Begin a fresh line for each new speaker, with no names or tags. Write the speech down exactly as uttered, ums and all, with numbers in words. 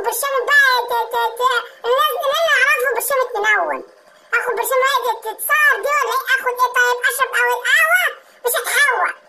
اخد برشام بقى ت- ت- ت- الناس اللي انا اعرفه برشام التنون. اخد برشام هادي تتصار دي ولا ايه؟ اخد ايه طيب؟ اشرب اول قهوة مش هتحوق.